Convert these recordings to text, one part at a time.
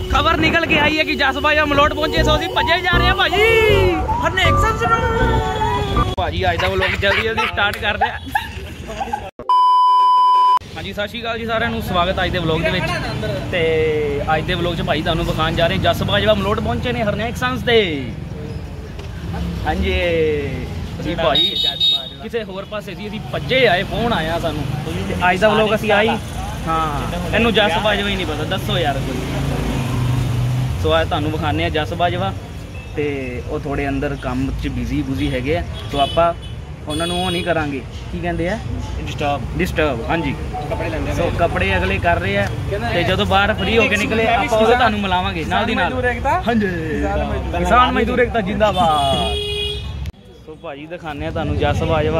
खबर निकल के आई है कि जस भाई मलोट पहुंचे सो ਅਸੀਂ ਭੱਜੇ ਜਾ ਰਹੇ ਹਾਂ ਭਾਜੀ ਹਰਨੇਕ ਸੰਸ ਨੂੰ ਭਾਜੀ ਅੱਜ ਦਾ ਵਲੋਗ ਜਲਦੀ ਜਲਦੀ ਸਟਾਰਟ ਕਰ ਰਿਹਾ। ਹਾਂਜੀ ਸਤਿ ਸ਼੍ਰੀ ਅਕਾਲ ਜੀ ਸਾਰਿਆਂ ਨੂੰ, ਸਵਾਗਤ ਅੱਜ ਦੇ ਵਲੋਗ ਦੇ ਵਿੱਚ। ਤੇ ਅੱਜ ਦੇ ਵਲੋਗ 'ਚ ਭਾਈ ਤੁਹਾਨੂੰ ਵਿਖਾਉਣ ਜਾ ਰਹੇ ਜਸ ਬਾਜਵਾ ਮਲੋਟ ਪਹੁੰਚੇ ਨੇ ਹਰਨੇਕ ਸੰਸ ਤੇ। ਹਾਂਜੀ ਜੀ ਭਾਈ ਕਿਸੇ ਹੋਰ ਪਾਸੇ ਸੀ, ਅਸੀਂ ਭੱਜੇ ਆਏ, ਫੋਨ ਆਇਆ ਸਾਨੂੰ। ਅੱਜ ਦਾ ਵਲੋਗ ਅਸੀਂ ਆਈ ਹਾਂ ਇਹਨੂੰ ਜਸ ਬਾਜਵਾ ਹੀ ਨਹੀਂ ਪਤਾ, ਦੱਸੋ ਯਾਰ ਕੋਈ। ਸੋ ਅੱਜ ਤੁਹਾਨੂੰ ਵਿਖਾਉਂਦੇ ਹਾਂ ਜਸ ਬਾਜਵਾ ਤੇ ਉਹ ਥੋੜੇ ਅੰਦਰ ਕੰਮ 'ਚ ਬਿਜ਼ੀ ਹੈਗੇ ਆ। ਸੋ ਆਪਾਂ ਉਹਨਾਂ ਨੂੰ ਉਹ ਨਹੀਂ ਕਰਾਂਗੇ, ਕੀ ਕਹਿੰਦੇ ਆ, ਡਿਸਟਰਬ। ਹਾਂਜੀ ਸੋ ਕੱਪੜੇ ਅਗਲੇ ਕਰ ਰਹੇ ਆ ਤੇ ਜਦੋਂ ਬਾਹਰ ਫ੍ਰੀ ਹੋ ਕੇ ਨਿਕਲੇ ਆਪਾਂ ਉਹ ਤੁਹਾਨੂੰ ਮਿਲਾਵਾਂਗੇ ਨਾਲ ਦੀ ਨਾਲ। ਹਾਂਜੀ ਕਿਸਾਨ ਮਜ਼ਦੂਰ ਏਕਤਾ ਜਿੰਦਾਬਾਦ। ਸੋ ਭਾਜੀ ਦਿਖਾਉਂਦੇ ਆ ਤੁਹਾਨੂੰ ਜਸ ਬਾਜਵਾ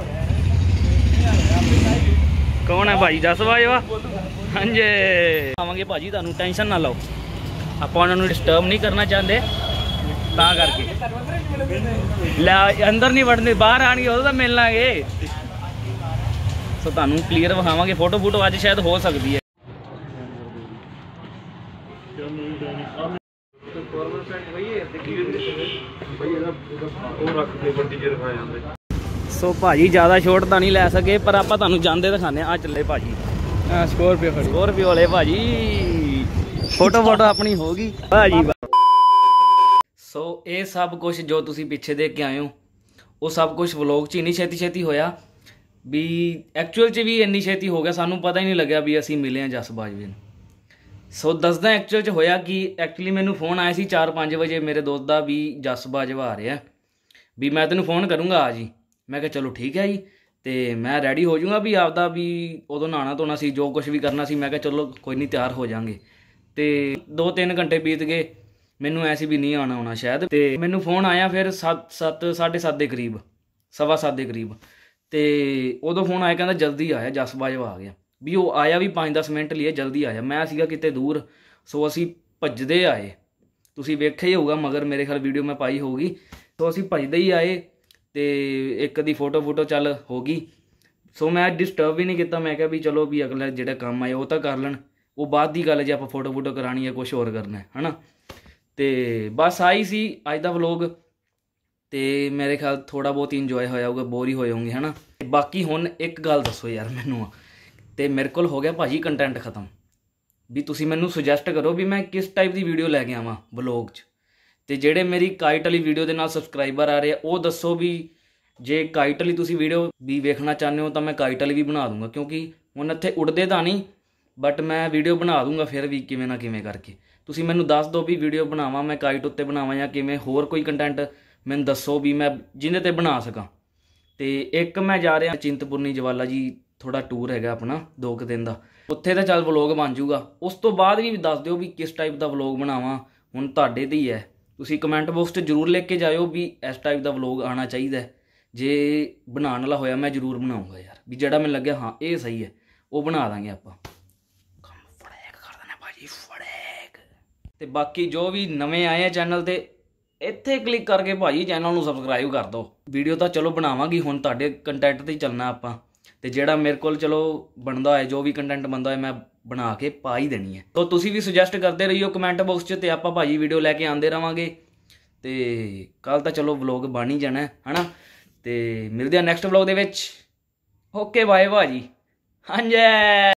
ਕੌਣ ਹੈ। ਭਾਈ ਜਸ ਬਾਜਵਾ ਹਾਂਜੀ ਆਵਾਂਗੇ ਭਾਜੀ, ਤੁਹਾਨੂੰ ਟੈਨਸ਼ਨ ਨਾ ਲਓ, ਆਪਾਂ ਉਹਨਾਂ ਨੂੰ ਡਿਸਟਰਬ ਨਹੀਂ ਕਰਨਾ ਚਾਹੁੰਦੇ ਤਾਂ ਕਰਕੇ। ਲੈ ਅੰਦਰ ਨਹੀਂ ਵੜਨੇ, ਬਾਹਰ ਆਣਗੇ ਉਦੋਂ ਤਾਂ ਮਿਲ ਲਾਂਗੇ। ਸੋ ਤੁਹਾਨੂੰ ਕਲੀਅਰ ਵਿਖਾਵਾਂਗੇ, ਫੋਟੋ ਅੱਜ ਸ਼ਾਇਦ ਹੋ ਸਕਦੀ ਹੈ। ਸੋ ਭਾਜੀ ਜ਼ਿਆਦਾ ਛੋਟ ਤਾਂ ਨਹੀਂ ਲੈ ਸਕੇ ਪਰ ਆਪਾਂ ਤੁਹਾਨੂੰ ਜਾਂਦੇ ਦਿਖਾਉਂਦੇ ਆ। ਚੱਲੇ ਭਾਜੀ ਸਕੋਰਪੀਓ ਵਾਲੇ ਭਾਜੀ, ਫੋਟੋ ਆਪਣੀ ਹੋ ਗਈ ਭਾਜੀ। ਸੋ ਇਹ ਸਭ ਕੁਝ ਜੋ ਤੁਸੀਂ ਪਿੱਛੇ ਦੇਖ ਕੇ ਆਏ ਹੋ ਉਹ ਸਭ ਕੁਝ ਵਲੋਗ 'ਚ ਇੰਨੀ ਛੇਤੀ ਹੋਇਆ ਵੀ ਐਕਚੁਅਲ 'ਚ ਵੀ ਇੰਨੀ ਛੇਤੀ ਹੋ ਗਿਆ, ਸਾਨੂੰ ਪਤਾ ਹੀ ਨਹੀਂ ਲੱਗਿਆ ਵੀ ਅਸੀਂ ਮਿਲੇ ਹਾਂ ਜਸ ਬਾਜਵੇ ਨੂੰ। ਸੋ ਦੱਸਦਾ ਐਕਚੁਅਲ 'ਚ ਹੋਇਆ ਕਿ ਐਕਚੁਅਲੀ ਮੈਨੂੰ ਫੋਨ ਆਇਆ ਸੀ 4-5 ਵਜੇ ਮੇਰੇ ਦੋਸਤ ਦਾ ਵੀ ਜਸ ਬਾਜਵਾ ਆ ਰਿਹਾ ਵੀ ਮੈਂ ਤੈਨੂੰ ਫੋਨ ਕਰੂੰਗਾ ਆ ਜੀ। ਮੈਂ ਕਿਹਾ ਚਲੋ ਠੀਕ ਹੈ ਜੀ, ਤੇ ਮੈਂ ਰੈਡੀ ਹੋ ਜਾਊਂਗਾ ਵੀ ਆਪਦਾ ਵੀ ਉਦੋਂ ਨਹਾਉਣਾ ਧੋਣਾ ਸੀ, ਜੋ ਕੁਛ ਵੀ ਕਰਨਾ ਸੀ। ਮੈਂ ਕਿਹਾ ਚਲੋ ਕੋਈ ਨਹੀਂ ਤਿਆਰ ਹੋ ਜਾਵਾਂਗੇ। ਤੇ 2-3 ਘੰਟੇ ਬੀਤ ਗਏ, ਮੈਨੂੰ ਐਸੀ ਵੀ ਨਹੀਂ ਆਉਣਾ ਸ਼ਾਇਦ। ਤੇ ਮੈਨੂੰ ਫੋਨ ਆਇਆ ਫਿਰ 7:30 ਦੇ ਕਰੀਬ, 7:15 ਦੇ ਕਰੀਬ। ਤੇ ਉਦੋਂ ਫੋਨ ਆਇਆ ਕਹਿੰਦਾ ਜਲਦੀ ਆਇਆ ਜਸ ਬਾਜਵਾ ਆ ਗਿਆ। ਵੀ ਉਹ ਆਇਆ ਵੀ 5-10 ਮਿੰਟ ਲਈ ਜਲਦੀ ਆਇਆ। ਮੈਂ ਸੀਗਾ ਕਿਤੇ ਦੂਰ, ਸੋ ਅਸੀਂ ਭੱਜਦੇ ਆਏ। ਤੁਸੀਂ ਵੇਖਿਆ ਹੀ ਹੋਊਗਾ ਮਗਰ ਮੇਰੇ ਖਿਆਲ ਵੀਡੀਓ ਮੈਂ ਪਾਈ ਹੋਊਗੀ। ਸੋ ਅਸੀਂ ਭੱਜਦੇ ਹੀ ਆਏ ਤੇ ਇੱਕ ਦੀ ਫੋਟੋ ਚੱਲ ਹੋ ਗਈ। ਸੋ ਮੈਂ ਡਿਸਟਰਬ ਵੀ ਨਹੀਂ ਕੀਤਾ, ਮੈਂ ਕਿਹਾ ਵੀ ਚਲੋ ਵੀ ਅਗਲਾ ਜਿਹੜਾ ਕੰਮ ਆਏ ਉਹ ਤਾਂ ਕਰ ਲੈਣ, ਉਹ ਬਾਅਦ ਦੀ ਗੱਲ ਜੇ ਆਪਾਂ ਫੋਟੋ ਕਰਾਉਣੀ ਹੈ, ਕੁਛ ਹੋਰ ਕਰਨਾ ਹੈ ਨਾ। ਤੇ ਬਸ ਆਈ ਸੀ ਅੱਜ ਦਾ ਵਲੋਗ। ਤੇ ਮੇਰੇ ਖਿਆਲ ਥੋੜਾ ਬਹੁਤ ਇੰਜੋਏ ਹੋਇਆ ਹੋਊਗਾ, ਬੋਰ ਹੀ ਹੋਏ ਹੋਣਗੇ ਹੈ ਨਾ। ਬਾਕੀ ਹੁਣ ਇੱਕ ਗੱਲ ਦੱਸੋ ਯਾਰ ਮੈਨੂੰ, ਤੇ ਮੇਰੇ ਕੋਲ ਹੋ ਗਿਆ ਭਾਜੀ ਕੰਟੈਂਟ ਖਤਮ। ਵੀ ਤੁਸੀਂ ਮੈਨੂੰ ਸੁਜੈਸਟ ਕਰੋ ਵੀ ਮੈਂ ਕਿਸ ਟਾਈਪ ਦੀ ਵੀਡੀਓ ਲੈ ਕੇ ਆਵਾਂ ਵਲੋਗ 'ਚ। ਤੇ ਜਿਹੜੇ ਮੇਰੀ ਕਾਈਟ ਵਾਲੀ ਵੀਡੀਓ ਦੇ ਨਾਲ ਸਬਸਕ੍ਰਾਈਬਰ ਆ ਰਹੇ ਆ ਉਹ ਦੱਸੋ ਵੀ ਜੇ ਕਾਈਟ ਵਾਲੀ ਤੁਸੀਂ ਵੀਡੀਓ ਵੀ ਵੇਖਣਾ ਚਾਹੁੰਦੇ ਹੋ ਤਾਂ ਮੈਂ ਕਾਈਟ ਵਾਲੀ ਵੀ ਬਣਾ ਦੂੰਗਾ, ਕਿਉਂਕਿ ਹੁਣ ਇੱਥੇ ਉੱਡਦੇ ਤਾਂ ਨਹੀਂ ਬਟ ਮੈਂ ਵੀਡੀਓ ਬਣਾ ਦੂੰਗਾ ਫਿਰ ਵੀ ਕਿਵੇਂ ਨਾ ਕਿਵੇਂ ਕਰਕੇ। ਤੁਸੀਂ ਮੈਨੂੰ ਦੱਸ ਦਿਓ ਵੀ ਵੀਡੀਓ ਬਣਾਵਾਂ ਮੈਂ ਕਾਈਟ ਉੱਤੇ ਬਣਾਵਾਂ ਜਾਂ ਕਿਵੇਂ, ਹੋਰ ਕੋਈ ਕੰਟੈਂਟ ਮੈਨੂੰ ਦੱਸੋ ਵੀ ਮੈਂ ਜਿਹਦੇ 'ਤੇ ਬਣਾ ਸਕਾਂ। ਤੇ ਇੱਕ ਮੈਂ ਜਾ ਰਿਹਾ ਚਿੰਤਪੁਰਨੀ ਜਵਾਲਾ ਜੀ, ਥੋੜਾ ਟੂਰ ਹੈਗਾ ਆਪਣਾ 2 ਦਿਨ ਦਾ, ਉੱਥੇ ਤਾਂ ਚੱਲ ਵਲੋਗ ਬਣ ਜਾਊਗਾ। ਉਸ ਤੋਂ ਬਾਅਦ ਵੀ ਦੱਸ ਦਿਓ ਵੀ ਕਿਸ ਟਾਈਪ ਦਾ ਵਲੋਗ ਬਣਾਵਾਂ, ਹੁਣ ਤੁਹਾਡੇ 'ਤੇ ਹੀ ਹੈ। ਤੁਸੀਂ ਕਮੈਂਟ ਬਾਕਸ 'ਚ ਜ਼ਰੂਰ ਲਿਖ ਕੇ ਜਾਇਓ ਵੀ ਇਸ ਟਾਈਪ ਦਾ ਵਲੋਗ ਆਉਣਾ ਚਾਹੀਦਾ। ਜੇ ਬਣਾਉਣ ਵਾਲਾ ਹੋਇਆ ਮੈਂ ਜ਼ਰੂਰ ਬਣਾਊਂਗਾ ਯਾਰ, ਵੀ ਜਿਹੜਾ ਮੈਨੂੰ ਲੱਗਿਆ ਹਾਂ ਇਹ ਸਹੀ ਹੈ ਉਹ ਬਣਾ ਦਾਂਗੇ ਆਪਾਂ। ਕੰਮ ਫੜੇਕ ਕਰ ਦੇਣਾ ਭਾਜੀ, ਫੜੇਕ। ਤੇ ਬਾਕੀ ਜੋ ਵੀ ਨਵੇਂ ਆਏ ਆ ਚੈਨਲ 'ਤੇ ਇੱਥੇ ਕਲਿੱਕ ਕਰਕੇ ਭਾਜੀ ਚੈਨਲ ਨੂੰ ਸਬਸਕ੍ਰਾਈਬ ਕਰ ਦਿਓ। ਵੀਡੀਓ ਤਾਂ ਚਲੋ ਬਣਾਵਾਂਗੀ, ਹੁਣ ਤੁਹਾਡੇ ਕੰਟੈਂਟ 'ਤੇ ਹੀ ਚੱਲਣਾ ਆਪਾਂ। ਤੇ ਜਿਹੜਾ ਮੇਰੇ ਕੋਲ ਚਲੋ ਬਣਦਾ ਹੋਏ, ਜੋ ਵੀ ਕੰਟੈਂਟ ਬਣਦਾ ਹੋਏ ਮੈਂ ਬਣਾ ਕੇ ਪਾ ਹੀ ਦੇਣੀ ਹੈ। ਸੋ ਤੁਸੀਂ ਵੀ ਸੁਜੈਸਟ ਕਰਦੇ ਰਹੀਓ ਕਮੈਂਟ ਬਾਕਸ 'ਚ ਤੇ ਆਪਾਂ ਭਾਜੀ ਵੀਡੀਓ ਲੈ ਕੇ ਆਉਂਦੇ ਰਹਾਂਗੇ। ਤੇ ਕੱਲ ਤਾਂ ਚਲੋ ਵਲੋਗ ਬਣ ਹੀ ਜਾਣਾ ਹੈ ਨਾ। ਤੇ ਮਿਲਦੇ ਆ ਨੈਕਸਟ ਵਲੋਗ ਦੇ ਵਿੱਚ। ਓਕੇ ਬਾਏ ਭਾਜੀ। ਹਾਂਜੀ।